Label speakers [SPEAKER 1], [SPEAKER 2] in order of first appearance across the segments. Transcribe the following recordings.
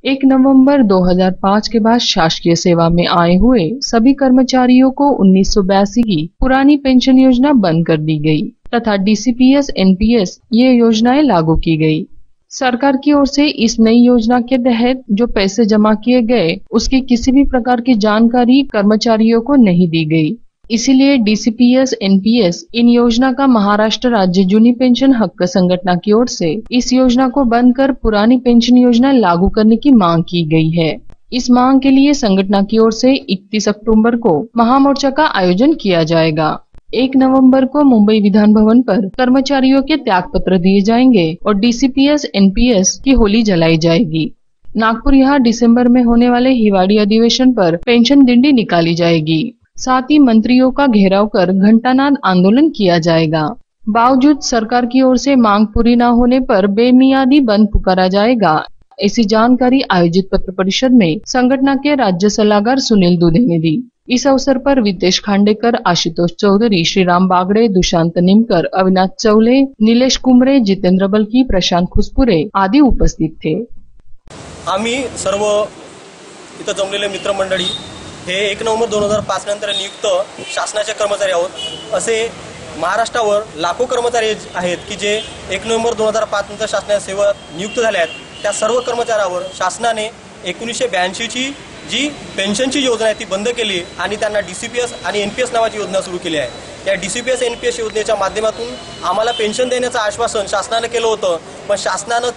[SPEAKER 1] 1 नवंबर 2005 के बाद शासकीय सेवा में आए हुए सभी कर्मचारियों को 1982 की पुरानी पेंशन योजना बंद कर दी गई तथा डीसीपीएस एनपीएस ये योजनाएं लागू की गई। सरकार की ओर से इस नई योजना के तहत जो पैसे जमा किए गए उसकी किसी भी प्रकार की जानकारी कर्मचारियों को नहीं दी गई। इसीलिए डीसीपीएस एनपीएस इन योजना का महाराष्ट्र राज्य जूनी पेंशन हक्क संगठन की ओर से इस योजना को बंद कर पुरानी पेंशन योजना लागू करने की मांग की गई है। इस मांग के लिए संगठन की ओर से 31 अक्टूबर को महामोर्चा का आयोजन किया जाएगा। 1 नवंबर को मुंबई विधान भवन पर कर्मचारियों के त्याग पत्र दिए जाएंगे और डीसीपीएस एनपीएस की होली जलाई जाएगी। नागपुर यहाँ दिसंबर में होने वाले हिवाड़ी अधिवेशन पर पेंशन दिंडी निकाली जाएगी। साथ ही मंत्रियों का घेराव कर घंटानाद आंदोलन किया जाएगा। बावजूद सरकार की ओर से मांग पूरी न होने पर बेमियादी बंद पुकारा जाएगा। ऐसी जानकारी आयोजित पत्र परिषद में संगठन के राज्य सलाहकार सुनील दुधे ने दी। इस अवसर पर वितेश खांडेकर, आशुतोष चौधरी, श्रीराम बागड़े, दुशांत निमकर, अविनाश चौले, नीलेश कुमरे, जितेंद्र बल्की, प्रशांत खुसपुरे आदि उपस्थित थे।
[SPEAKER 2] आम्ही सर्व इथं जमलेले मित्रमंडळी हे 1 नोव्हेंबर 2005 नंतर नियुक्त शासनाचे कर्मचारी आहोत। असे महाराष्ट्रावर लाखो कर्मचारी आहेत की जे 1 नोव्हेंबर 2005 नंतर शासनाच्या सेवेत नियुक्त झाले आहेत। त्या सर्व कर्मचाऱ्यांवर शासनाने 1982 ची जी पेन्शनची योजना आहे ती बंद केली आणि त्यांना डीसीपीएस आणि एनपीएस नावाची योजना सुरू केली आहे। या डीसीपीएस एनपीएस योजनेच्या माध्यमातून आम्हाला पेन्शन देण्याचं आश्वासन शासनाने केलं होतं, पण शासनाने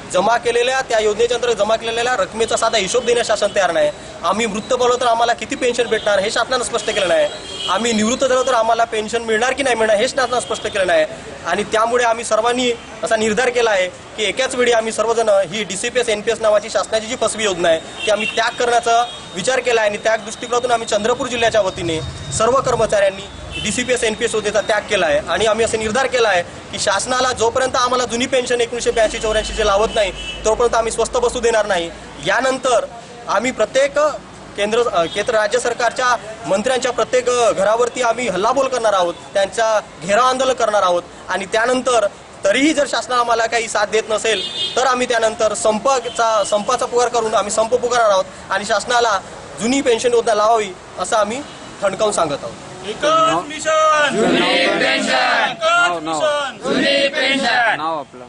[SPEAKER 2] त्या योजनेच्या अंतर्गत जमा केलेल्या रकमेचा साधा हिशोब देण्यास शासन तयार नाही। आम्ही मृत पडलो तर आम्हाला किती पेन्शन भेटणार हे शासनाने स्पष्ट केलं नाही। आम्ही निवृत्त झालो तर आम्हाला पेन्शन मिळणार की नाही मिळणार हे शासनाने स्पष्ट केलं नाही। आणि त्यामुळे आम्ही सर्वांनी असा निर्धार केला आहे की एकाच वेळी आम्ही सर्वजण ही डीसीपीएस एनपीएस नावाची शासनाची जी फसवी योजना आहे ती आम्ही त्याग करण्याचा विचार केला आहे। आणि त्या दृष्टिकोनातून आम्ही चंद्रपूर जिल्ह्याच्या वतीने सर्व कर्मचाऱ्यांनी डीसीपीएस एनपीएस योजनेचा त्याग केला आहे। आणि आम्ही असे निर्धार केला आहे की शासनाला जोपर्यंत आम्हाला जुनी पेन्शन 1982-84 जे लावत नाही तोपर्यंत आम्ही स्वस्त बसू देणार नाही। यानंतर आम्ही प्रत्येक केंद्र राज्य सरकारच्या मंत्र्यांच्या प्रत्येक घरावरती आम्ही हल्लाबोल करणार आहोत, त्यांचा घेराव आंदोलन करणार आहोत। आणि त्यानंतर तरीही जर शासनाला आम्हाला काही साथ देत नसेल तर आम्ही त्यानंतर संपाचा पुकार करून आम्ही संप पुकारणार आहोत आणि शासनाला जुनी पेन्शन योजना लावावी असं आम्ही ठणकावून सांगत आहोत।
[SPEAKER 3] एकच मिशन जुनी पेन्शन, एकच मिशन जुनी पेन्शन नाव आपलं